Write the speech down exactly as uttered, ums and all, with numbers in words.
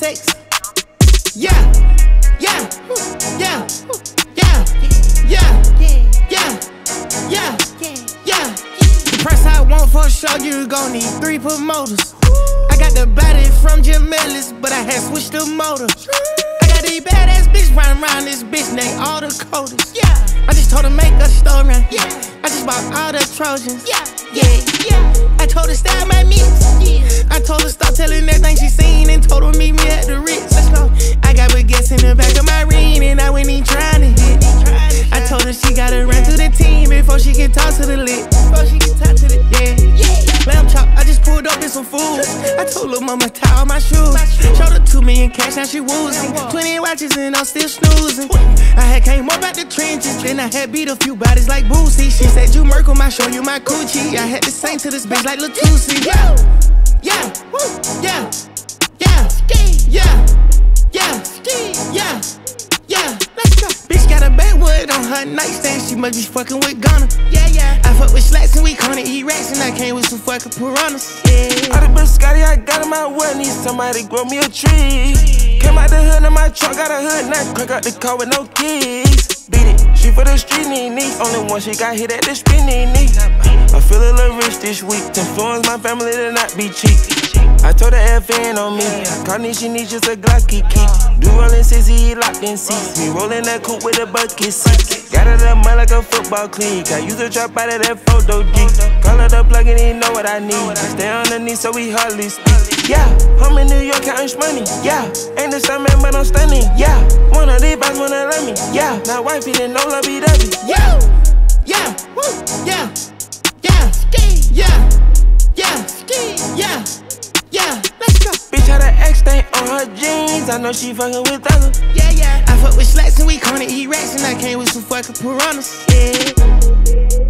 sex. Yeah, yeah, yeah, yeah, yeah, yeah, yeah, yeah. The price I want for sure, you gon' need three promoters. I got the body from Jim Ellis, but I had switched the motor. I got these badass bitch running around this bitch named all the coders. Yeah, I just told her make a story. Yeah, I just bought all the Trojans. Yeah, yeah, yeah. I told her style my mix. Yeah, I told her stop telling everything she seen and told her meet me at the Ritz. Let's go. I got baguettes in the back of my ring and I went in trying to hit. I told her she gotta run through the team before she can talk to the lit. Before she can talk to the yeah, yeah. Lamb chop, I just pulled up in some food. I told her mama tie all my shoes. Showed her two million cash, now she woozy. Twenty watches and I'm still snoozing. I had came up out the trenches, then I had beat a few bodies like Boosie. She said you Merkle, I show you my coochie. I had to sing to this bitch like Latusi. Yeah, yeah, yeah, yeah, yeah, yeah, yeah, yeah. Let's go. Bitch got a backwood on her nightstand, she must be fucking with Ghana. Yeah, yeah. I fuck with slacks and we gonna eat rats, and I came with some fucking piranhas. Yeah. All the biscotti I got in my wood, need somebody grow me a tree. Came out the hood in my truck, got a hood knife, crack out the car with no keys. Beat it, she for the street knee knee. Only one she got hit at the street knee knee. I feel a little rich this week, influence my family to not be cheap. I told her F N on me, Carney she needs just a Glocky key. Do rollin' sixty, he locked in seats. Me rollin' that coupe with a bucket seat. Got her that mud like a football cleat. I use a trap out of that photo G. Call her the plug and he know what I need. Stay underneath so we hardly speak. Yeah, I'm in New York counting money. Yeah, ain't the same man but I'm stunning. Yeah, one of these boys wanna love me. Yeah, now wifey didn't know love be dovey. Yeah, yeah, yeah, yeah, yeah, yeah, yeah, yeah. Let's go. Bitch had an X stain on her jeans. I know she fucking with others. Yeah, yeah. I fuck with slacks and we gonna eat rats, and I came with some fucking piranhas. Yeah.